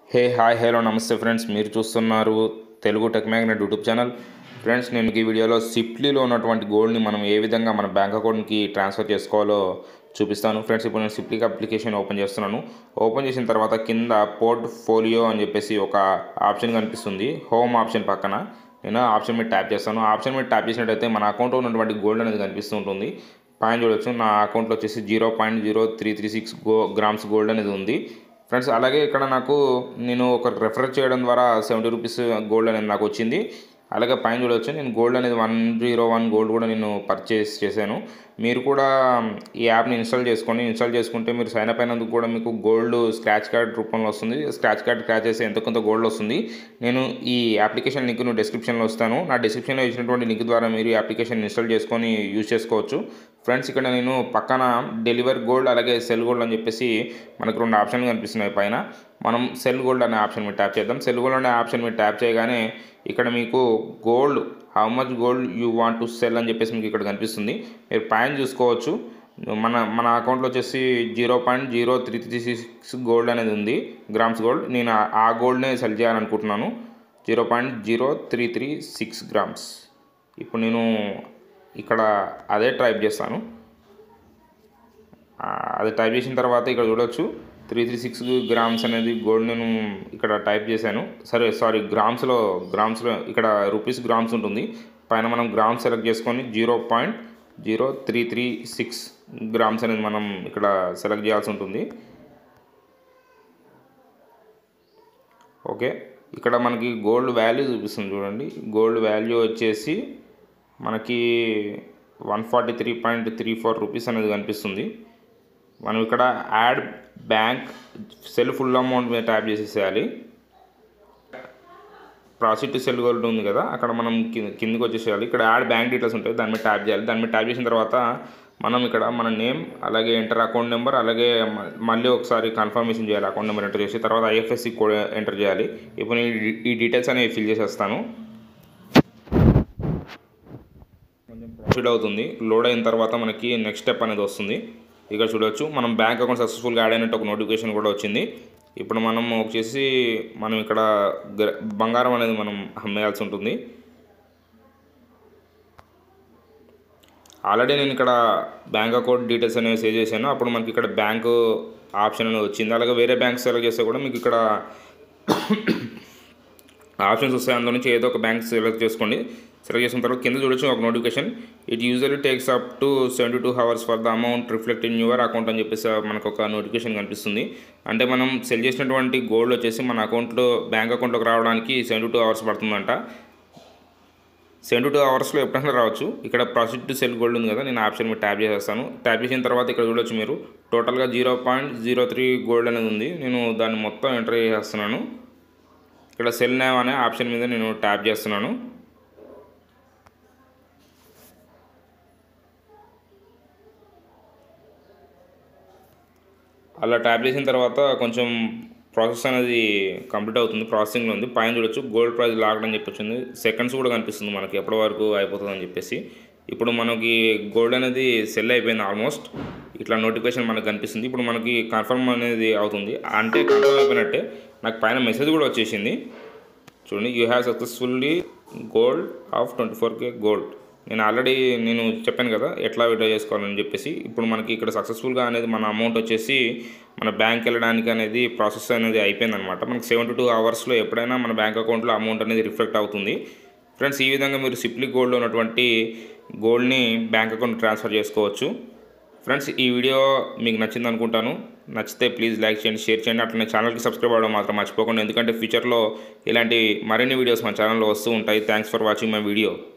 హే hi hello నమస్తే friends, మీరు చూస్తున్నారు Telugu tech magnet YouTube channel. Friends, నేను ఈ వీడియోలో సిప్లీలో ఉన్నటువంటి గోల్డ్ని మనం ఏ విధంగా మన బ్యాంక్ అకౌంట్కి ట్రాన్స్ఫర్ చేసుకోవాలో చూపిస్తాను. ఫ్రెండ్స్, ఇప్పుడు నేను సిప్లీ అప్లికేషన్ ఓపెన్ చేస్తున్నాను. ఓపెన్ చేసిన తర్వాత కింద పోర్ట్ఫోలియో అని చెప్పేసి ఒక ఆప్షన్ కనిపిస్తుంది. హోమ్ ఆప్షన్ పక్కన నేను ఆప్షన్ మీద ట్యాప్ చేస్తాను. ఆప్షన్ మీద ట్యాప్ చేసినట్టయితే మన అకౌంట్లో ఉన్నటువంటి గోల్డ్ అనేది కనిపిస్తూ ఉంటుంది. పైన చూడొచ్చు, నా అకౌంట్లో వచ్చేసి 0.0336 గ్రామ్స్ గోల్డ్ అనేది ఉంది. ఫ్రెండ్స్, అలాగే ఇక్కడ నేను ఒక రెఫర్ చేయడం ద్వారా 70 రూపీస్ గోల్డ్ అనేది నాకు వచ్చింది. అలాగే పైన చూడవచ్చు, నేను గోల్డ్ అనేది 101 గోల్డ్ కూడా నేను పర్చేస్ చేశాను. మీరు కూడా ఈ యాప్ని ఇన్స్టాల్ చేసుకుంటే మీరు సైన్ అప్ అయినందుకు కూడా మీకు గోల్డ్ స్క్రాచ్ కార్డ్ రూపంలో వస్తుంది. స్క్రాచ్ కార్డ్ స్క్రాచ్ చేస్తే ఎంతో కొంత గోల్డ్ వస్తుంది. నేను ఈ అప్లికేషన్ లింక్ డిస్క్రిప్షన్లో ఇస్తాను. నా డిస్క్రిప్షన్లో ఇచ్చినటువంటి లింక్ ద్వారా మీరు ఈ అప్లికేషన్ ఇన్స్టాల్ చేసుకొని యూజ్ చేసుకోవచ్చు. ఫ్రెండ్స్, ఇక్కడ నేను పక్కన డెలివర్ గోల్డ్ అలాగే సెల్ గోల్డ్ అని చెప్పేసి మనకు 2 ఆప్షన్లు కనిపిస్తున్నాయి. పైన మనం సెల్ గోల్డ్ అనే ఆప్షన్ మీద ట్యాప్ చేద్దాం. సెల్ గోల్డ్ అనే ఆప్షన్ మీద ట్యాప్ చేయగానే ఇక్కడ మీకు gold, how much gold you want to sell అని చెప్పేసి మీకు ఇక్కడ కనిపిస్తుంది. మీరు పైన చూసుకోవచ్చు, మన అకౌంట్లో వచ్చేసి 0.0336 గోల్డ్ అనేది ఉంది, గ్రామ్స్ గోల్డ్. నేను ఆ గోల్డ్నే సెల్ చేయాలనుకుంటున్నాను, 0.0336 గ్రామ్స్. ఇప్పుడు నేను ఇక్కడ అదే టైప్ చేస్తాను. అది టైప్ చేసిన తర్వాత ఇక్కడ చూడవచ్చు 336 గ్రామ్స్ అనేది గోల్డ్ నేను ఇక్కడ టైప్ చేశాను. గ్రామ్స్లో ఇక్కడ రూపీస్ గ్రామ్స్ ఉంటుంది. పైన మనం గ్రామ్స్ సెలెక్ట్ చేసుకొని 0.0336 గ్రామ్స్ అనేది మనం ఇక్కడ సెలెక్ట్ చేయాల్సి ఉంటుంది. ఓకే, ఇక్కడ మనకి గోల్డ్ వాల్యూ చూపిస్తుంది చూడండి. గోల్డ్ వాల్యూ వచ్చేసి మనకి 143.34 రూపీస్ అనేది కనిపిస్తుంది. మనం ఇక్కడ add bank sell full amount మీద ట్యాప్ చేసేసేయాలి. ప్రాసెస్ టు సెల్ గోల్డ్ ఉంది కదా, అక్కడ మనం కిందకి వచ్చేసేయాలి. ఇక్కడ యాడ్ బ్యాంక్ డీటెయిల్స్ ఉంటాయి, దాని మీద ట్యాప్ చేయాలి. దాని మీద ట్యాప్ చేసిన తర్వాత మనం ఇక్కడ మన నేమ్ అలాగే ఎంటర్ అకౌంట్ నెంబర్, అలాగే మళ్ళీ ఒకసారి కన్ఫర్మేషన్ చేయాలి. అకౌంట్ నెంబర్ ఎంటర్ చేసి తర్వాత IFSC కోడ్ ఎంటర్ చేయాలి. ఇప్పుడు నేను ఈ డీటెయిల్స్ అనేవి ఫిల్ చేసేస్తాను. కొంచెం ప్రాసెస్ అవుతుంది. లోడ్ అయిన తర్వాత మనకి నెక్స్ట్ స్టెప్ అనేది వస్తుంది. ఇక్కడ చూడవచ్చు, మనం బ్యాంక్ అకౌంట్ సక్సెస్ఫుల్గా యాడ్ అయినట్టు ఒక నోటిఫికేషన్ కూడా వచ్చింది. ఇప్పుడు మనం వచ్చేసి ఇక్కడ బంగారం అనేది మనం అమ్మేయాల్సి ఉంటుంది. ఆల్రెడీ నేను ఇక్కడ బ్యాంక్ అకౌంట్ డీటెయిల్స్ అనేవి సేవ్ చేశాను. అప్పుడు మనకి ఇక్కడ బ్యాంకు ఆప్షన్ అనేది వచ్చింది. అలాగే వేరే బ్యాంక్ సెలెక్ట్ చేస్తే కూడా మీకు ఇక్కడ ఆప్షన్స్ వస్తాయి. అందులో నుంచి ఏదో ఒక బ్యాంక్ సెలెక్ట్ చేసుకోండి. సెలెక్ట్ చేసిన తర్వాత కింద చూడొచ్చు ఒక notification, it usually takes up to 72 hours for the amount reflect in your account అని చెప్పేసి మనకు ఒక నోటిఫికేషన్ కనిపిస్తుంది. అంటే మనం సెల్ చేసినటువంటి గోల్డ్ వచ్చేసి మన బ్యాంక్ అకౌంట్లోకి రావడానికి 72 hours పడుతుందంట. 72 hours ఎప్పుడైనా రావచ్చు. ఇక్కడ ప్రాసెస్ టు సెల్ గోల్డ్ ఉంది కదా, నేను ఆప్షన్ మీద ట్యాప్ చేసేస్తాను. ట్యాప్ చేసిన తర్వాత ఇక్కడ చూడొచ్చు మీరు టోటల్గా 0.03 గోల్డ్ అనేది ఉంది. నేను దాన్ని మొత్తం ఎంటర్ చేసేస్తున్నాను. ఇక్కడ సెల్ నేమ్ అనే ఆప్షన్ మీద నేను ట్యాప్ చేస్తున్నాను. అలా ట్యాప్ చేసిన తర్వాత కొంచెం ప్రాసెస్ అనేది కంప్లీట్ అవుతుంది, ప్రాసెసింగ్లో ఉంది. పైన చూడొచ్చు గోల్డ్ ప్రైస్ లాక్డ్ అని చెప్పి వచ్చింది. సెకండ్స్ కూడా కనిపిస్తుంది మనకి ఎప్పటి వరకు అయిపోతుంది అని చెప్పేసి. ఇప్పుడు మనకి గోల్డ్ అనేది సెల్ అయిపోయింది ఆల్మోస్ట్. ఇట్లా నోటిఫికేషన్ మనకు కనిపిస్తుంది. ఇప్పుడు మనకి కన్ఫర్మ్ అనేది అవుతుంది, అంటే కన్ఫర్మ్ అయిపోయినట్టే. నాకు పైన మెసేజ్ కూడా వచ్చేసింది చూడండి, you have successfully gold of 24K gold. నేను చెప్పాను కదా ఎట్లా విడ్రా చేసుకోవాలని చెప్పేసి. ఇప్పుడు మనకి ఇక్కడ సక్సెస్ఫుల్గా అనేది మన అమౌంట్ వచ్చేసి మన బ్యాంక్ వెళ్ళడానికి అనేది ప్రాసెస్ అనేది అయిపోయిందనమాట. మనకి 72 hours ఎప్పుడైనా మన బ్యాంక్ అకౌంట్లో అమౌంట్ అనేది రిఫ్లెక్ట్ అవుతుంది. ఫ్రెండ్స్, ఈ విధంగా మీరు సిప్లీ గోల్డ్లో ఉన్నటువంటి గోల్డ్ని బ్యాంక్ అకౌంట్ ట్రాన్స్ఫర్ చేసుకోవచ్చు. ఫ్రెండ్స్, ఈ వీడియో మీకు నచ్చింది అనుకుంటాను. నచ్చితే ప్లీజ్ లైక్ చేయండి, షేర్ చేయండి. అట్లనే ఛానల్కి సబ్స్క్రైబ్ అవ్వడం మాత్రం మర్చిపోకండి, ఎందుకంటే ఫ్యూచర్లో ఇలాంటి మరిన్ని వీడియోస్ మన ఛానల్లో వస్తూ ఉంటాయి. Thanks for watching my video.